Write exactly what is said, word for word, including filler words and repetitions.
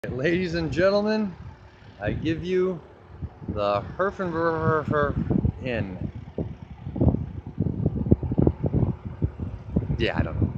Ladies and gentlemen, I give you the Herfenberger Inn. Yeah, I don't know.